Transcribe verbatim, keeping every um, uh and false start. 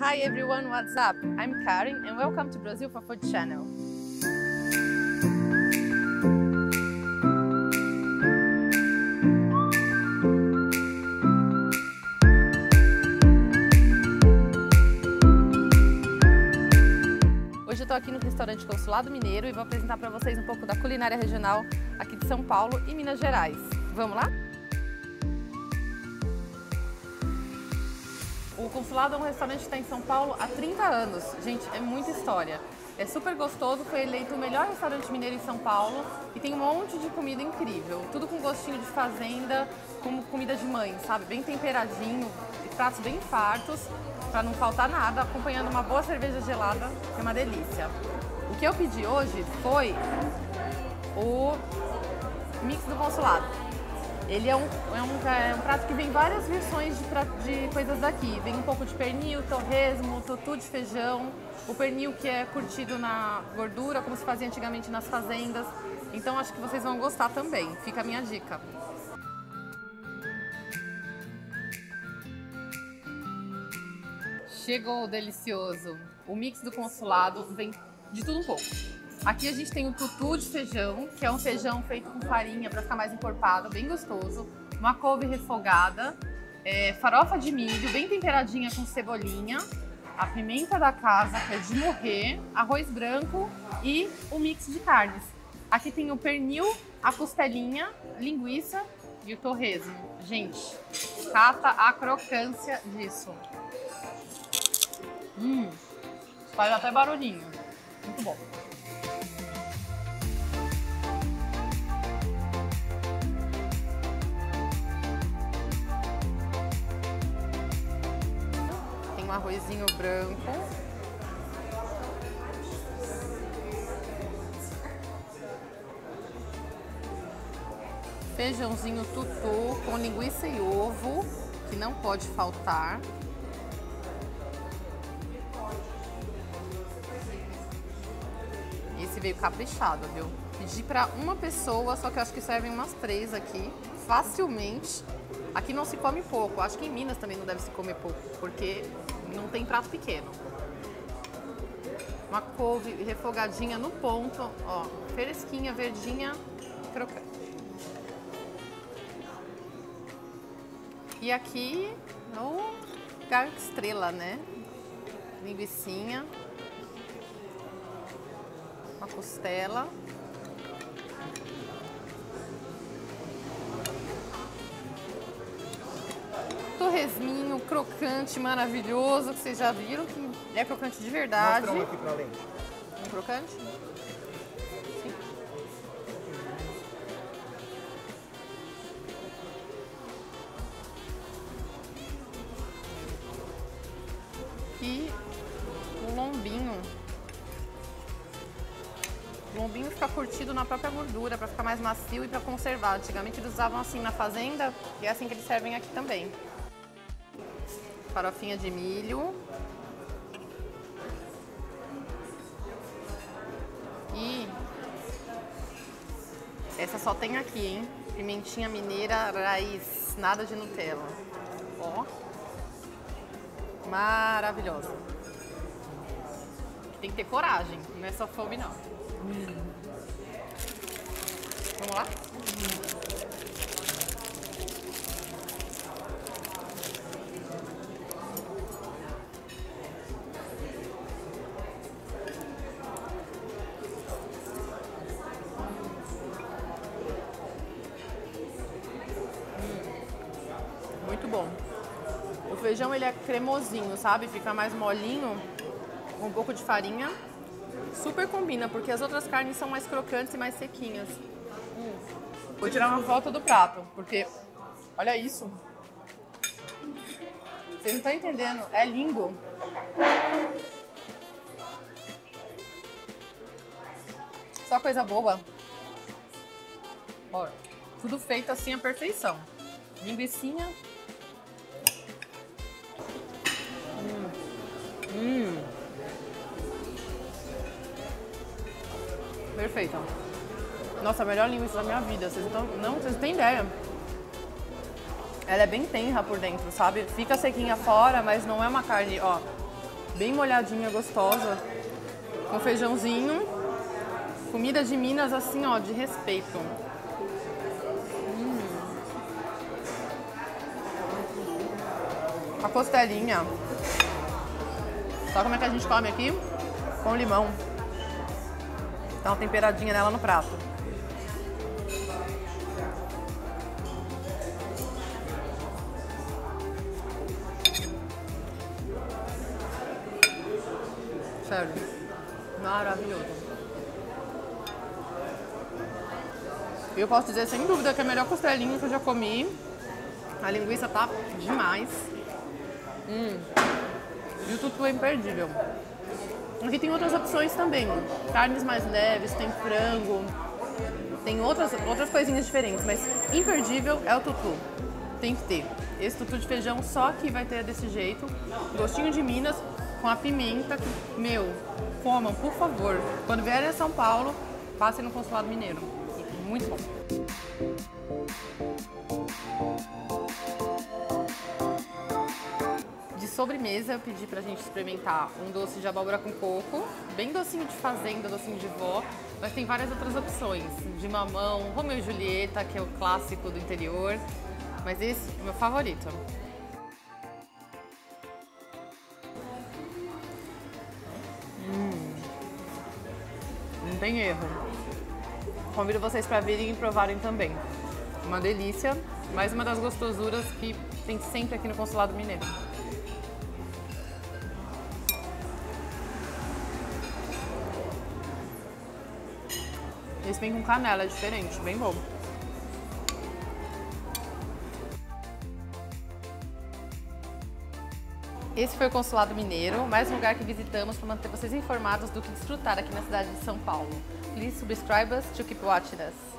Hi everyone, what's up? I'm Karen and welcome to Brazil for Food channel. Hoje eu tô aqui no restaurante Consulado Mineiro e vou apresentar para vocês um pouco da culinária regional aqui de São Paulo e Minas Gerais. Vamos lá? O Consulado é um restaurante que está em São Paulo há trinta anos. Gente, é muita história. É super gostoso, foi eleito o melhor restaurante mineiro em São Paulo e tem um monte de comida incrível. Tudo com gostinho de fazenda, como comida de mãe, sabe? Bem temperadinho, pratos bem fartos, para não faltar nada, acompanhando uma boa cerveja gelada, que é uma delícia. O que eu pedi hoje foi o mix do Consulado. Ele é um, é, um, é um prato que vem várias versões de, de coisas daqui. Vem um pouco de pernil, torresmo, tutu de feijão. O pernil que é curtido na gordura, como se fazia antigamente nas fazendas. Então acho que vocês vão gostar também. Fica a minha dica. Chegou o delicioso. O mix do Consulado vem de tudo um pouco. Aqui a gente tem o tutu de feijão, que é um feijão feito com farinha para ficar mais encorpado, bem gostoso. Uma couve refogada, é, farofa de milho, bem temperadinha com cebolinha. A pimenta da casa, que é de morrer, arroz branco e o mix de carnes. Aqui tem o pernil, a costelinha, linguiça e o torresmo. Gente, cata a crocância disso. Hum, faz até barulhinho. Muito bom. Um arrozinho branco, feijãozinho tutu com linguiça e ovo, que não pode faltar. Esse veio caprichado, viu? Pedi para uma pessoa, só que eu acho que servem umas três aqui, facilmente. Aqui não se come pouco, acho que em Minas também não deve se comer pouco, porque não tem prato pequeno. Uma couve refogadinha no ponto, ó, fresquinha, verdinha, crocante. E aqui o garlic estrela, né? Linguicinha, uma costela. Torresminho crocante, maravilhoso, que vocês já viram que é crocante de verdade. Mostra um aqui pra além. Um crocante? Sim. E o lombinho. O lombinho fica curtido na própria gordura, para ficar mais macio e para conservar. Antigamente eles usavam assim na fazenda e é assim que eles servem aqui também. Farofinha de milho. E essa só tem aqui, hein? Pimentinha mineira raiz, nada de Nutella. Ó. Maravilhosa. Tem que ter coragem, não é só fome não. Hum. Vamos lá? Hum. Muito bom. O feijão ele é cremosinho, sabe? Fica mais molinho, com um pouco de farinha. Super combina, porque as outras carnes são mais crocantes e mais sequinhas. Hum. Vou tirar uma foto do prato, porque olha isso. Vocês não estão entendendo, é lindo. Só coisa boa. Olha, tudo feito assim à perfeição. Linguicinha. Hum. Hum. Perfeita. Nossa, a melhor linguiça da minha vida. Vocês não, não, vocês não têm ideia. Ela é bem tenra por dentro, sabe? Fica sequinha fora, mas não é uma carne, ó, bem molhadinha, gostosa, com feijãozinho. Comida de Minas, assim, ó, de respeito. Hum. A costelinha. Sabe como é que a gente come aqui? Com limão. Dá uma temperadinha nela no prato. Sério, maravilhoso. Eu posso dizer sem dúvida que é a melhor costelinha que eu já comi. A linguiça tá demais. Hum. E o tutu é imperdível. Aqui tem outras opções também. Carnes mais leves, tem frango, tem outras, outras coisinhas diferentes, mas imperdível é o tutu. Tem que ter. Esse tutu de feijão só que vai ter desse jeito. Gostinho de Minas com a pimenta. Meu, comam, por favor. Quando vierem a São Paulo, passem no Consulado Mineiro. Muito bom. De sobremesa, eu pedi pra gente experimentar um doce de abóbora com coco, bem docinho de fazenda, docinho de vó, mas tem várias outras opções, de mamão, Romeu e Julieta, que é o clássico do interior, mas esse é o meu favorito. Hum, não tem erro. Convido vocês para virem e provarem também. Uma delícia, mais uma das gostosuras que tem sempre aqui no Consulado Mineiro. Esse vem com canela, é diferente, bem bom. Esse foi o Consulado Mineiro, mais um lugar que visitamos para manter vocês informados do que desfrutar aqui na cidade de São Paulo. Please subscribe us to keep watching us.